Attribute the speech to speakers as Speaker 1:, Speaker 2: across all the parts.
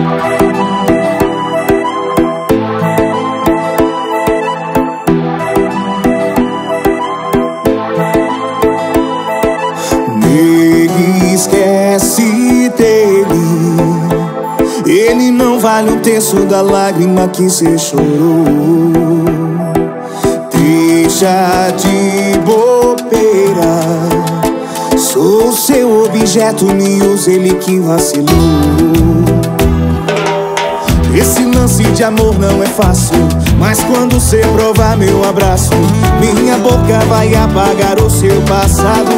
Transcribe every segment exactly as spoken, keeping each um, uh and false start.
Speaker 1: Me esquece dele, ele não vale um terço da lágrima que cê chorou. Deixa de bobeira, sou seu objeto, me usa, ele que vacilou. Esse lance de amor não é fácil, mas quando cê provar meu abraço, minha boca vai apagar o seu passado.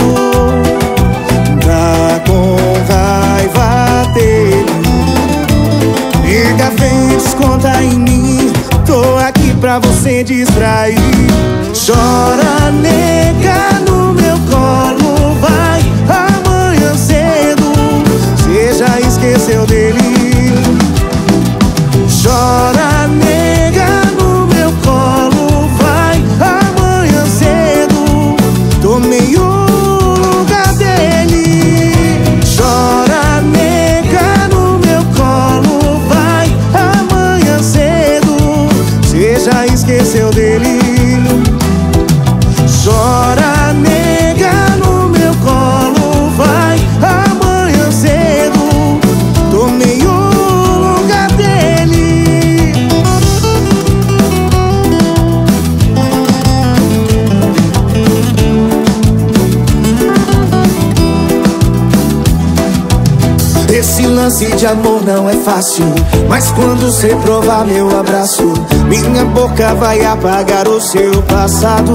Speaker 1: Tá com raiva dele, nega, vem, desconta em mim, tô aqui pra você distrair. Chora, nega, no meu colo, vai, amanhã cedo cê já esqueceu dele. Chora, nega, no meu colo, vai, amanhã cedo tomei o lugar dele. Chora, nega, no meu colo, vai, amanhã cedo cê já esqueceu dele. Chora, nega, no meu colo, vai, amanhã cedo tomei o lugar dele. Esse lance de amor não é fácil, mas quando cê provar meu abraço, minha boca vai apagar o seu passado.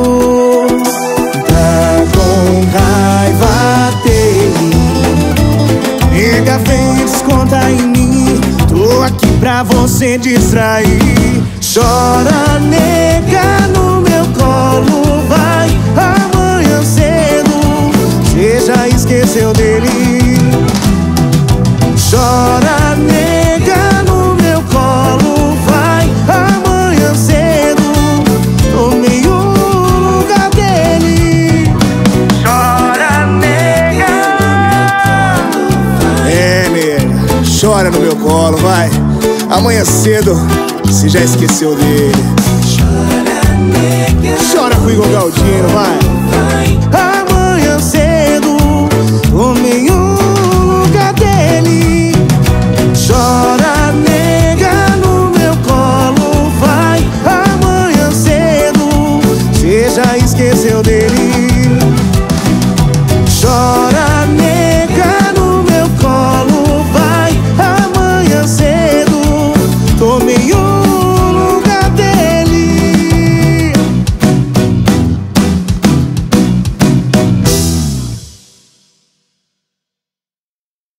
Speaker 1: Tá com raiva dele, nega, vem, desconta em mim, tô aqui pra você distrair. Chora, nega, no meu colo, vai, amanhã cedo cê já esqueceu dele. Chora, nega, no meu colo, vai, amanhã cedo tomei o lugar dele. Chora, nega. É, nega, chora no meu colo, vai, amanhã cedo você já esqueceu dele. Chora, nega. Chora com o Igor Galdino, vai.